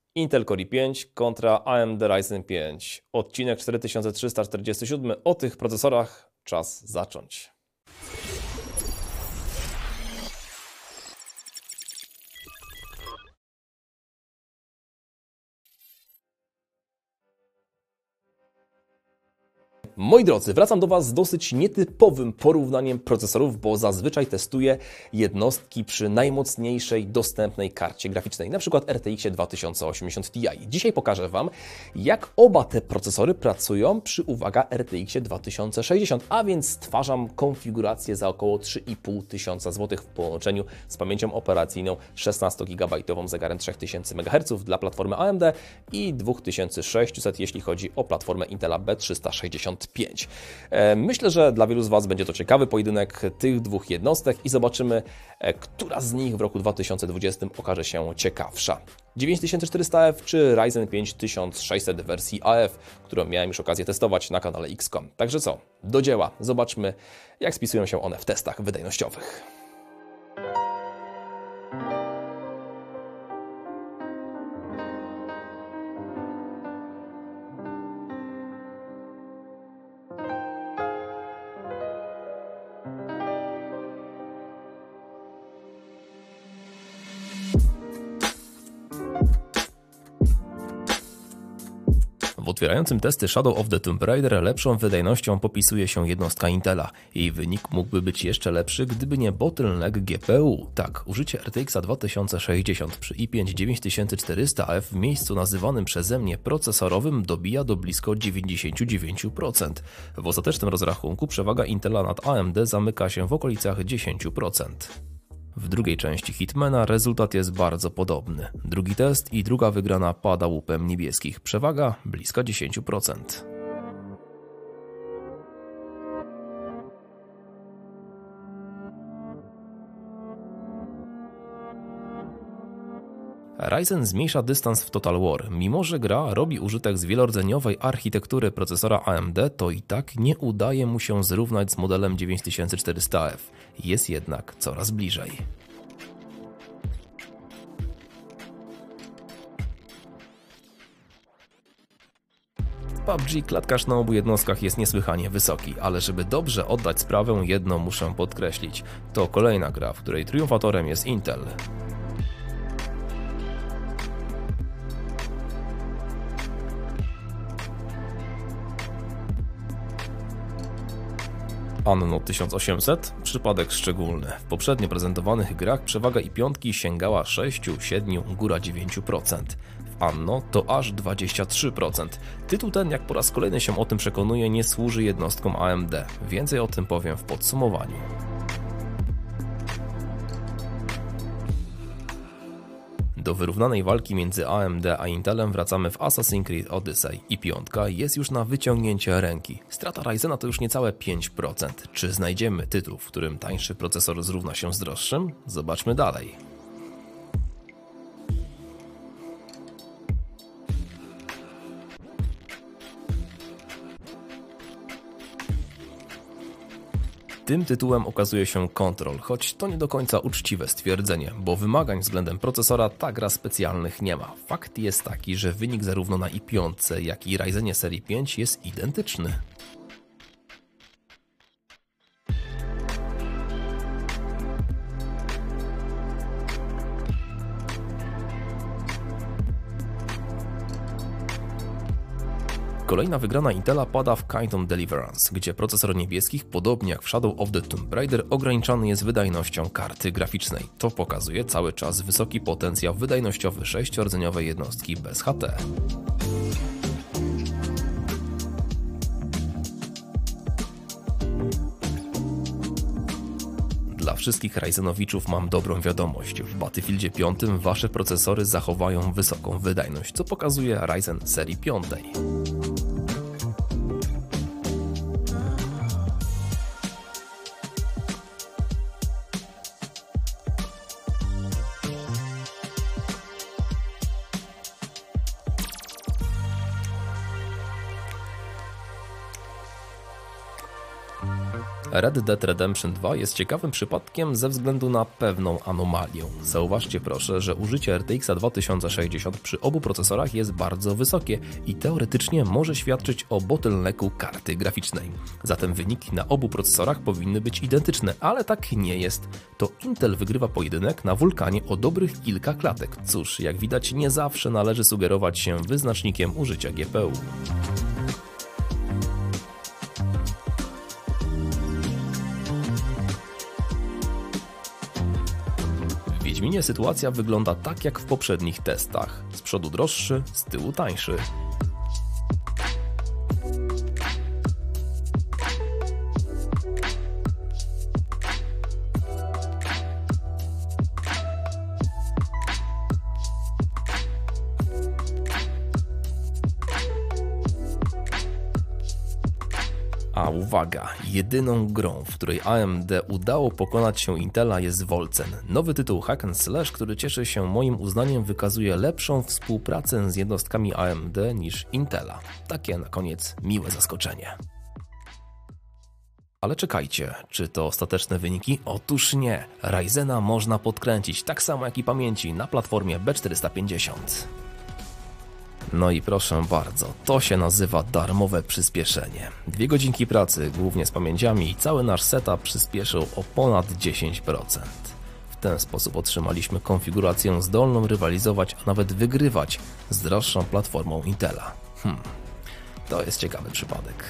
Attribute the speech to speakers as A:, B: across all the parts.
A: Intel Core i5 kontra AMD Ryzen 5. Odcinek 4347. O tych procesorach czas zacząć. Moi drodzy, wracam do Was z dosyć nietypowym porównaniem procesorów, bo zazwyczaj testuję jednostki przy najmocniejszej dostępnej karcie graficznej, na przykład RTX 2080 Ti. Dzisiaj pokażę Wam, jak oba te procesory pracują przy, uwaga, RTX 2060, a więc stwarzam konfigurację za około 3500 zł w połączeniu z pamięcią operacyjną 16 GB zegarem 3000 MHz dla platformy AMD i 2600, jeśli chodzi o platformę Intela B365. Myślę, że dla wielu z Was będzie to ciekawy pojedynek tych dwóch jednostek i zobaczymy, która z nich w roku 2020 okaże się ciekawsza. 9400F czy Ryzen 5 1600 w wersji AF, którą miałem już okazję testować na kanale XCOM. Także co, do dzieła. Zobaczmy, jak spisują się one w testach wydajnościowych. W otwierającym testy Shadow of the Tomb Raider lepszą wydajnością popisuje się jednostka Intela. Jej wynik mógłby być jeszcze lepszy, gdyby nie bottleneck GPU. Tak, użycie RTX 2060 przy i5 9400F w miejscu nazywanym przeze mnie procesorowym dobija do blisko 99%. W ostatecznym rozrachunku przewaga Intela nad AMD zamyka się w okolicach 10%. W drugiej części Hitmana rezultat jest bardzo podobny. Drugi test i druga wygrana pada łupem niebieskich. Przewaga blisko 10%. Ryzen zmniejsza dystans w Total War. Mimo że gra robi użytek z wielordzeniowej architektury procesora AMD, to i tak nie udaje mu się zrównać z modelem 9400F. Jest jednak coraz bliżej. PUBG klatkarz na obu jednostkach jest niesłychanie wysoki, ale żeby dobrze oddać sprawę, jedno muszę podkreślić. To kolejna gra, w której triumfatorem jest Intel. Anno 1800? Przypadek szczególny. W poprzednio prezentowanych grach przewaga i5 sięgała 6, 7, góra 9%. W Anno to aż 23%. Tytuł ten, jak po raz kolejny się o tym przekonuje, nie służy jednostkom AMD. Więcej o tym powiem w podsumowaniu. Do wyrównanej walki między AMD a Intelem wracamy w Assassin's Creed Odyssey. i5 jest już na wyciągnięcie ręki. Strata Ryzena to już niecałe 5%. Czy znajdziemy tytuł, w którym tańszy procesor zrówna się z droższym? Zobaczmy dalej. Tym tytułem okazuje się Control, choć to nie do końca uczciwe stwierdzenie, bo wymagań względem procesora ta gra specjalnych nie ma. Fakt jest taki, że wynik zarówno na i5, jak i Ryzenie serii 5 jest identyczny. Kolejna wygrana Intela pada w Kingdom Deliverance, gdzie procesor niebieskich, podobnie jak w Shadow of the Tomb Raider, ograniczony jest wydajnością karty graficznej. To pokazuje cały czas wysoki potencjał wydajnościowy 6-rdzeniowej jednostki bez HT. Dla wszystkich Ryzenowiczów mam dobrą wiadomość. W Battlefieldzie 5 wasze procesory zachowają wysoką wydajność, co pokazuje Ryzen serii 5. Red Dead Redemption 2 jest ciekawym przypadkiem ze względu na pewną anomalię. Zauważcie proszę, że użycie RTX 2060 przy obu procesorach jest bardzo wysokie i teoretycznie może świadczyć o bottlenecku karty graficznej. Zatem wyniki na obu procesorach powinny być identyczne, ale tak nie jest. To Intel wygrywa pojedynek na wulkanie o dobrych kilka klatek. Cóż, jak widać, nie zawsze należy sugerować się wyznacznikiem użycia GPU. W Wiedźminie sytuacja wygląda tak jak w poprzednich testach. Z przodu droższy, z tyłu tańszy. A uwaga, jedyną grą, w której AMD udało pokonać się Intela jest Wolcen. Nowy tytuł hack and slash, który cieszy się moim uznaniem, wykazuje lepszą współpracę z jednostkami AMD niż Intela. Takie na koniec miłe zaskoczenie. Ale czekajcie, czy to ostateczne wyniki? Otóż nie. Ryzena można podkręcić, tak samo jak i pamięci, na platformie B450. No i proszę bardzo, to się nazywa darmowe przyspieszenie. 2 godzinki pracy, głównie z pamięciami, i cały nasz setup przyspieszył o ponad 10%. W ten sposób otrzymaliśmy konfigurację zdolną rywalizować, a nawet wygrywać z droższą platformą Intela. To jest ciekawy przypadek.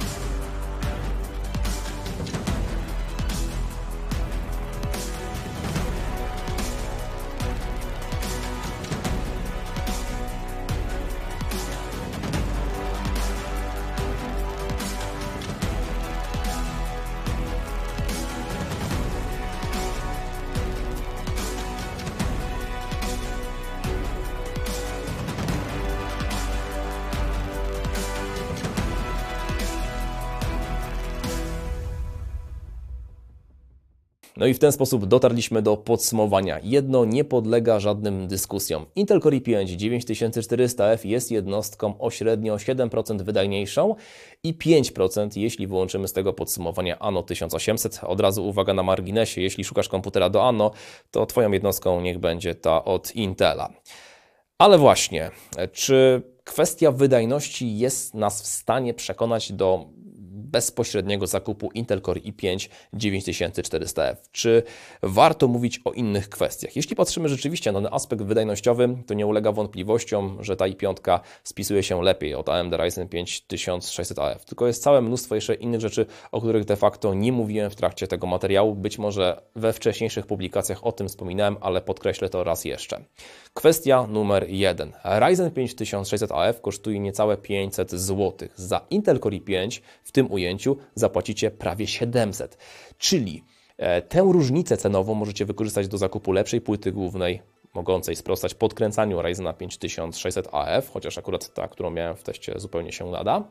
A: No i w ten sposób dotarliśmy do podsumowania. Jedno nie podlega żadnym dyskusjom. Intel Core i5 9400F jest jednostką o średnio 7% wydajniejszą i 5%, jeśli wyłączymy z tego podsumowania Anno 1800. Od razu uwaga na marginesie, jeśli szukasz komputera do Anno, to Twoją jednostką niech będzie ta od Intela. Ale właśnie, czy kwestia wydajności jest nas w stanie przekonać do bezpośredniego zakupu Intel Core i5 9400F? Czy warto mówić o innych kwestiach? Jeśli patrzymy rzeczywiście na ten aspekt wydajnościowy, to nie ulega wątpliwościom, że ta i5 spisuje się lepiej od AMD Ryzen 5 1600AF. Tylko jest całe mnóstwo jeszcze innych rzeczy, o których de facto nie mówiłem w trakcie tego materiału. Być może we wcześniejszych publikacjach o tym wspominałem, ale podkreślę to raz jeszcze. Kwestia numer 1. Ryzen 5 1600AF kosztuje niecałe 500 zł. Za Intel Core i5 w tym ujęciu zapłacicie prawie 700. Czyli tę różnicę cenową możecie wykorzystać do zakupu lepszej płyty głównej, mogącej sprostać podkręcaniu Ryzena 5600AF, chociaż akurat ta, którą miałem w teście, zupełnie się nada,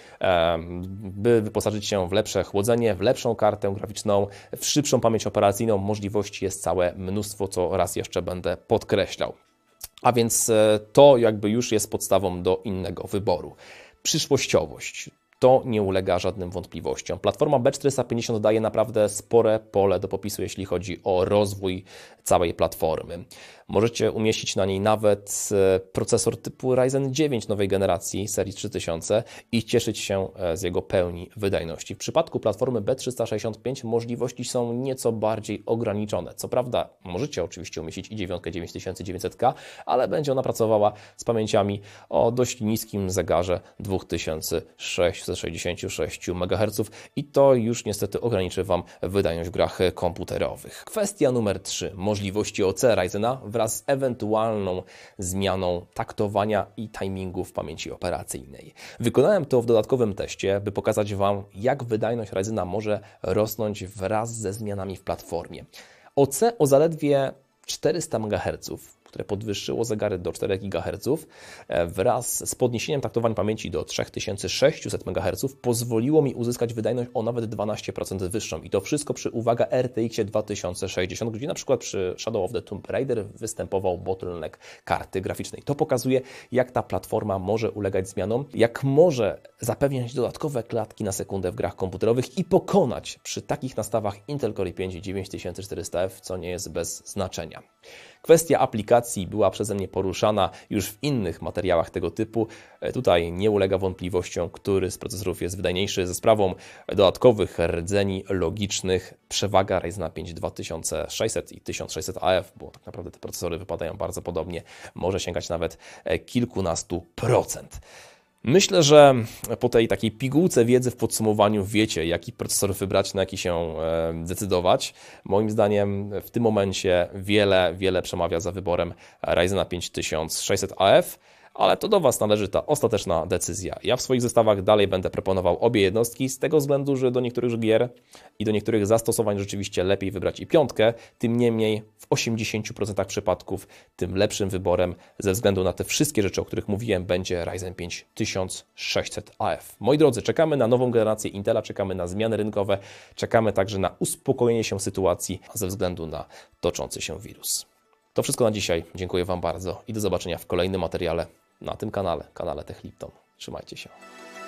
A: by wyposażyć się w lepsze chłodzenie, w lepszą kartę graficzną, w szybszą pamięć operacyjną. Możliwości jest całe mnóstwo, co raz jeszcze będę podkreślał. A więc to jakby już jest podstawą do innego wyboru. Przyszłościowość. To nie ulega żadnym wątpliwościom. Platforma B450 daje naprawdę spore pole do popisu, jeśli chodzi o rozwój całej platformy. Możecie umieścić na niej nawet procesor typu Ryzen 9 nowej generacji serii 3000 i cieszyć się z jego pełni wydajności. W przypadku platformy B365 możliwości są nieco bardziej ograniczone. Co prawda możecie oczywiście umieścić i 9 9900K, ale będzie ona pracowała z pamięciami o dość niskim zegarze 2666 MHz i to już niestety ograniczy Wam wydajność w grach komputerowych. Kwestia numer 3. Możliwości OC Ryzena wraz z ewentualną zmianą taktowania i timingu w pamięci operacyjnej. Wykonałem to w dodatkowym teście, by pokazać Wam, jak wydajność Ryzena może rosnąć wraz ze zmianami w platformie. OC o zaledwie 400 MHz, które podwyższyło zegary do 4 GHz, wraz z podniesieniem taktowań pamięci do 3600 MHz pozwoliło mi uzyskać wydajność o nawet 12% wyższą. I to wszystko przy, uwaga, RTX 2060, gdzie na przykład przy Shadow of the Tomb Raider występował bottleneck karty graficznej. To pokazuje, jak ta platforma może ulegać zmianom, jak może zapewniać dodatkowe klatki na sekundę w grach komputerowych i pokonać przy takich nastawach Intel Core i5 9400F, co nie jest bez znaczenia. Kwestia aplikacji była przeze mnie poruszana już w innych materiałach tego typu. Tutaj nie ulega wątpliwościom, który z procesorów jest wydajniejszy. Ze sprawą dodatkowych rdzeni logicznych przewaga Ryzena 5 2600 i 1600AF, bo tak naprawdę te procesory wypadają bardzo podobnie, może sięgać nawet kilkunastu procent. Myślę, że po tej takiej pigułce wiedzy w podsumowaniu wiecie, jaki procesor wybrać, na jaki się decydować. Moim zdaniem w tym momencie wiele przemawia za wyborem Ryzena 5 1600AF, ale to do Was należy ta ostateczna decyzja. Ja w swoich zestawach dalej będę proponował obie jednostki z tego względu, że do niektórych gier i do niektórych zastosowań rzeczywiście lepiej wybrać i piątkę, tym niemniej w 80% przypadków tym lepszym wyborem ze względu na te wszystkie rzeczy, o których mówiłem, będzie Ryzen 5 1600AF. Moi drodzy, czekamy na nową generację Intela, czekamy na zmiany rynkowe, czekamy także na uspokojenie się sytuacji ze względu na toczący się wirus. To wszystko na dzisiaj. Dziękuję Wam bardzo i do zobaczenia w kolejnym materiale na tym kanale, kanale Tech Lipton. Trzymajcie się.